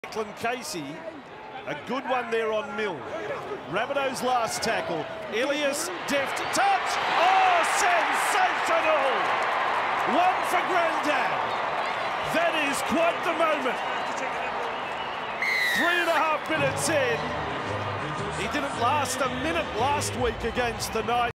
Lachlan Casey, a good one there on Mill. Rabbitoh's last tackle. Ilias, deft touch. Oh, sensational! One for Grandad. That is quite the moment. 3.5 minutes in. He didn't last a minute last week against the Knights.